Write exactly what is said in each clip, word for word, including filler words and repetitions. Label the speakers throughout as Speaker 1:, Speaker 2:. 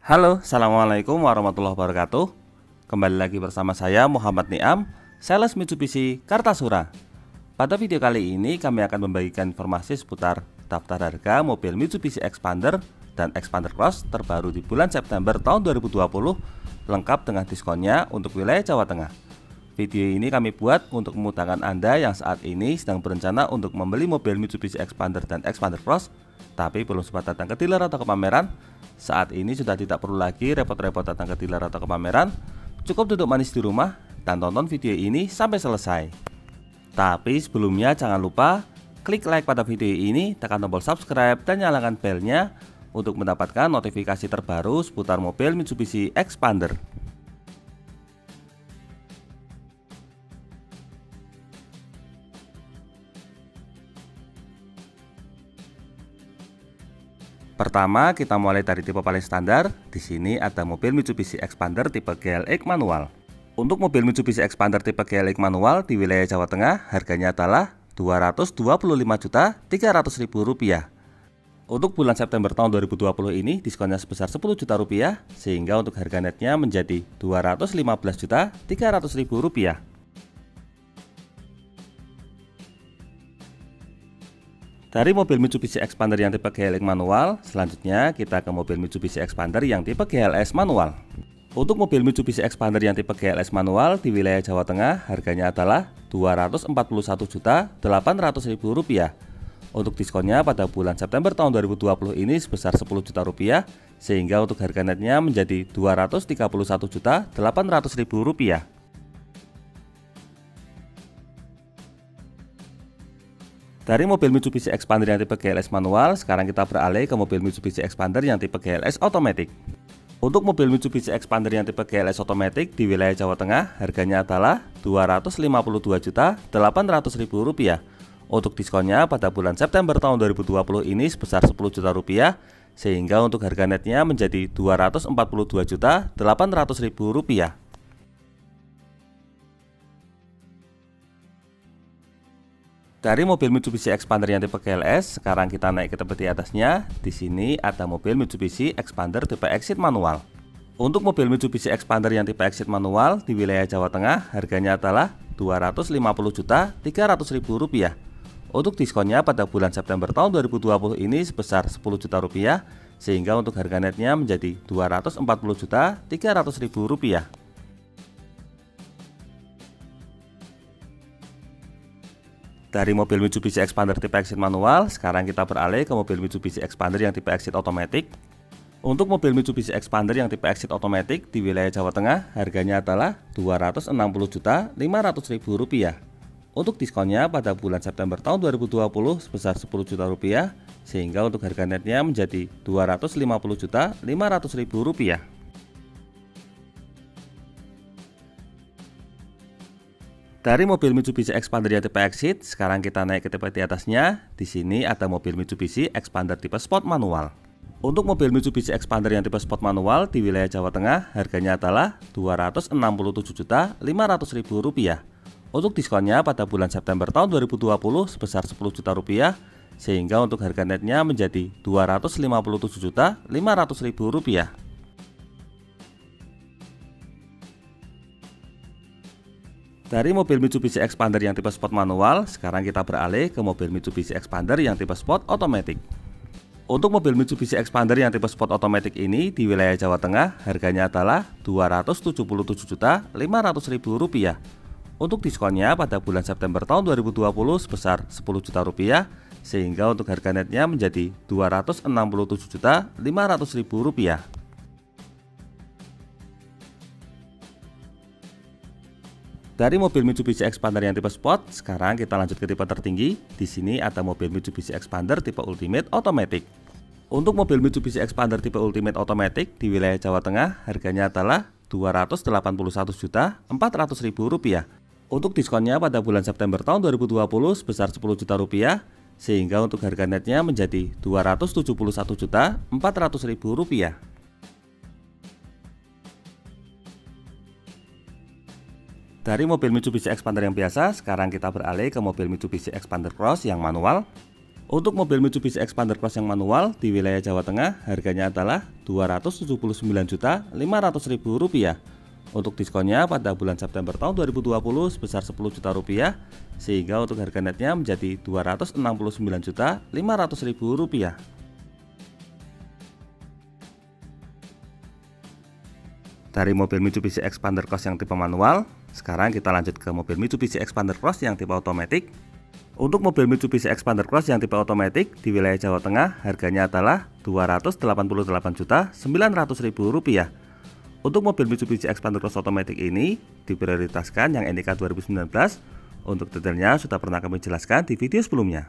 Speaker 1: Halo, assalamualaikum warahmatullahi wabarakatuh. Kembali lagi bersama saya Muhammad Niam, sales Mitsubishi Kartasura. Pada video kali ini kami akan membagikan informasi seputar daftar harga mobil Mitsubishi Expander dan Expander Cross terbaru di bulan September tahun dua ribu dua puluh, lengkap dengan diskonnya untuk wilayah Jawa Tengah. Video ini kami buat untuk memudahkan Anda yang saat ini sedang berencana untuk membeli mobil Mitsubishi Expander dan Expander Cross, tapi belum sempat datang ke dealer atau ke pameran. Saat ini sudah tidak perlu lagi repot-repot datang ke dealer atau ke pameran. Cukup duduk manis di rumah dan tonton video ini sampai selesai. Tapi sebelumnya jangan lupa klik like pada video ini, tekan tombol subscribe dan nyalakan belnya untuk mendapatkan notifikasi terbaru seputar mobil Mitsubishi Expander. Pertama, kita mulai dari tipe paling standar. Di sini ada mobil Mitsubishi Expander tipe G L X manual. Untuk mobil Mitsubishi Expander tipe G L X manual di wilayah Jawa Tengah, harganya adalah dua ratus dua puluh lima juta tiga ratus ribu rupiah. Untuk bulan September tahun dua ribu dua puluh ini diskonnya sebesar sepuluh juta rupiah, sehingga untuk harga netnya menjadi dua ratus lima belas juta tiga ratus ribu rupiah. Dari mobil Mitsubishi Expander yang tipe G L X manual, selanjutnya kita ke mobil Mitsubishi Expander yang tipe G L S manual. Untuk mobil Mitsubishi Expander yang tipe G L S manual di wilayah Jawa Tengah, harganya adalah dua ratus empat puluh satu juta delapan ratus ribu rupiah. Untuk diskonnya pada bulan September tahun dua ribu dua puluh ini sebesar sepuluh juta rupiah, sehingga untuk harga netnya menjadi dua ratus tiga puluh satu juta delapan ratus ribu rupiah. Dari mobil Mitsubishi Expander yang tipe G L S manual, sekarang kita beralih ke mobil Mitsubishi Expander yang tipe G L S automatic. Untuk mobil Mitsubishi Expander yang tipe G L S automatic di wilayah Jawa Tengah, harganya adalah dua ratus lima puluh dua juta delapan ratus ribu rupiah. Untuk diskonnya pada bulan September tahun dua ribu dua puluh ini sebesar sepuluh juta rupiah, sehingga untuk harga netnya menjadi dua ratus empat puluh dua juta delapan ratus ribu rupiah. Dari mobil Mitsubishi Expander yang tipe G L S, sekarang kita naik ke tempat di atasnya. Di sini ada mobil Mitsubishi Expander tipe Exit manual. Untuk mobil Mitsubishi Expander yang tipe Exit manual di wilayah Jawa Tengah, harganya adalah dua ratus lima puluh juta tiga ratus ribu rupiah. Untuk diskonnya pada bulan September tahun dua ribu dua puluh ini sebesar sepuluh juta rupiah, sehingga untuk harga netnya menjadi dua ratus empat puluh juta tiga ratus ribu rupiah. Dari mobil Mitsubishi Expander tipe Exit manual, sekarang kita beralih ke mobil Mitsubishi Expander yang tipe Exit automatic. Untuk mobil Mitsubishi Expander yang tipe Exit automatic di wilayah Jawa Tengah, harganya adalah dua ratus enam puluh juta lima ratus ribu rupiah. Untuk diskonnya pada bulan September tahun dua ribu dua puluh sebesar sepuluh juta rupiah, sehingga untuk harga netnya menjadi dua ratus lima puluh juta lima ratus ribu rupiah. Dari mobil Mitsubishi Expander yang tipe Exit, sekarang kita naik ke tipe di atasnya. Di sini ada mobil Mitsubishi Expander tipe Sport manual. Untuk mobil Mitsubishi Expander yang tipe Sport manual di wilayah Jawa Tengah, harganya adalah dua ratus enam puluh tujuh juta lima ratus ribu rupiah. Untuk diskonnya pada bulan September tahun dua ribu dua puluh sebesar sepuluh juta rupiah, sehingga untuk harga netnya menjadi dua ratus lima puluh tujuh juta lima ratus ribu rupiah. Dari mobil Mitsubishi Expander yang tipe Sport manual, sekarang kita beralih ke mobil Mitsubishi Expander yang tipe Sport automatic. Untuk mobil Mitsubishi Expander yang tipe Sport automatic ini di wilayah Jawa Tengah, harganya adalah dua ratus tujuh puluh tujuh juta lima ratus ribu rupiah. Untuk diskonnya pada bulan September tahun dua ribu dua puluh sebesar sepuluh juta rupiah, sehingga untuk harga netnya menjadi dua ratus enam puluh tujuh juta lima ratus ribu rupiah. Dari mobil Mitsubishi Expander yang tipe Sport, sekarang kita lanjut ke tipe tertinggi. Di sini ada mobil Mitsubishi Expander tipe Ultimate Automatic. Untuk mobil Mitsubishi Expander tipe Ultimate Automatic di wilayah Jawa Tengah, harganya adalah dua ratus delapan puluh satu juta empat ratus ribu rupiah. Untuk diskonnya pada bulan September tahun dua ribu dua puluh sebesar sepuluh juta rupiah, sehingga untuk harga netnya menjadi dua ratus tujuh puluh satu juta empat ratus ribu rupiah. Dari mobil Mitsubishi Expander yang biasa, sekarang kita beralih ke mobil Mitsubishi Expander Cross yang manual. Untuk mobil Mitsubishi Expander Cross yang manual di wilayah Jawa Tengah harganya adalah dua ratus tujuh puluh sembilan juta lima ratus ribu rupiah. Untuk diskonnya pada bulan September tahun dua ribu dua puluh sebesar sepuluh juta rupiah, sehingga untuk harga netnya menjadi dua ratus enam puluh sembilan juta lima ratus ribu rupiah. Dari mobil Mitsubishi Expander Cross yang tipe manual, sekarang kita lanjut ke mobil Mitsubishi Expander Cross yang tipe otomatis. Untuk mobil Mitsubishi Expander Cross yang tipe otomatis di wilayah Jawa Tengah harganya adalah dua ratus delapan puluh delapan juta sembilan ratus ribu rupiah. Untuk mobil Mitsubishi Expander Cross otomatis ini diprioritaskan yang N I K dua ribu sembilan belas. Untuk detailnya sudah pernah kami jelaskan di video sebelumnya.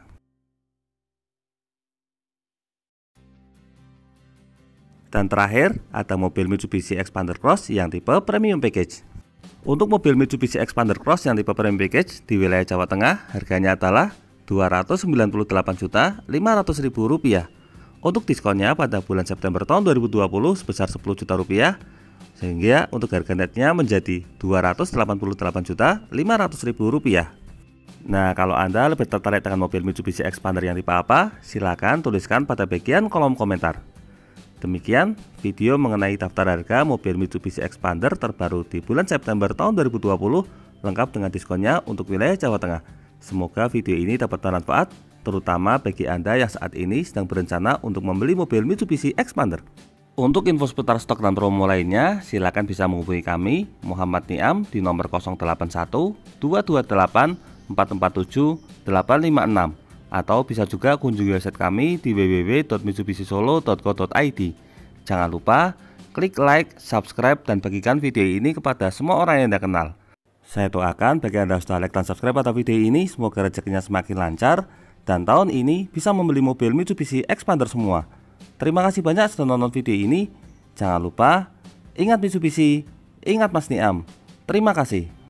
Speaker 1: Dan terakhir ada mobil Mitsubishi Expander Cross yang tipe Premium Package. Untuk mobil Mitsubishi Expander Cross yang tipe Premium Package di wilayah Jawa Tengah harganya adalah dua ratus sembilan puluh delapan juta lima ratus ribu rupiah. Untuk diskonnya pada bulan September tahun dua ribu dua puluh sebesar sepuluh juta rupiah, sehingga untuk harga netnya menjadi dua ratus delapan puluh delapan juta lima ratus ribu rupiah. Nah, kalau Anda lebih tertarik dengan mobil Mitsubishi Expander yang tipe apa, silakan tuliskan pada bagian kolom komentar. Demikian video mengenai daftar harga mobil Mitsubishi Expander terbaru di bulan September tahun dua ribu dua puluh, lengkap dengan diskonnya untuk wilayah Jawa Tengah. Semoga video ini dapat bermanfaat, terutama bagi Anda yang saat ini sedang berencana untuk membeli mobil Mitsubishi Expander. Untuk info seputar stok dan promo lainnya, silakan bisa menghubungi kami Muhammad Niam di nomor nol delapan satu dua dua delapan empat empat tujuh delapan lima enam. Atau bisa juga kunjungi website kami di w w w titik mitsubishi solo titik co titik i d. Jangan lupa klik like, subscribe, dan bagikan video ini kepada semua orang yang Anda kenal. Saya doakan bagi Anda sudah like dan subscribe pada video ini, semoga rezekinya semakin lancar dan tahun ini bisa membeli mobil Mitsubishi Expander semua. Terima kasih banyak sudah nonton video ini. Jangan lupa ingat Mitsubishi, ingat Mas Niam. Terima kasih.